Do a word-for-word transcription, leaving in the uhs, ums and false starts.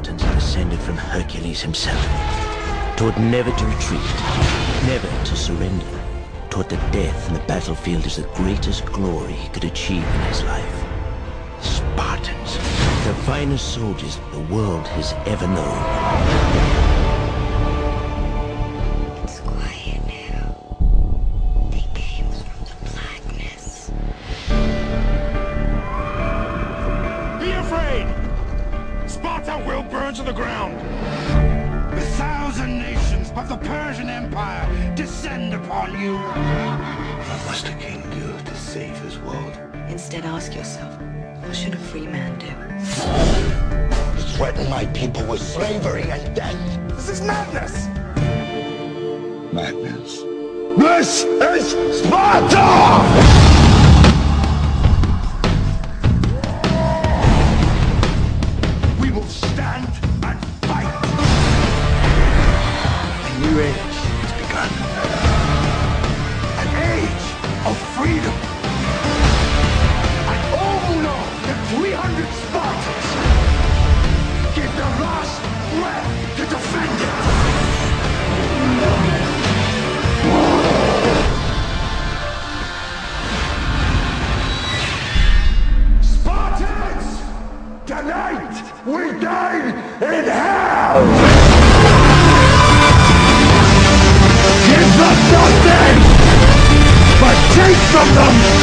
Spartans are descended from Hercules himself. Taught never to retreat, never to surrender. Taught that death in the battlefield is the greatest glory he could achieve in his life. Spartans, the finest soldiers the world has ever known. It's quiet now. They came from the blackness. Be afraid! Sparta will burn to the ground! A thousand nations of the Persian Empire descend upon you! What must a king do to save his world? Instead, ask yourself, what should a free man do? Threaten my people with slavery and death. This is madness! Madness. This is Sparta! We will stand and fight! A new age has begun. An age of freedom! And all who know that three hundred Spartans give their last breath to defend it! Spartans! Tonight we dine in hell! Give them nothing but take from them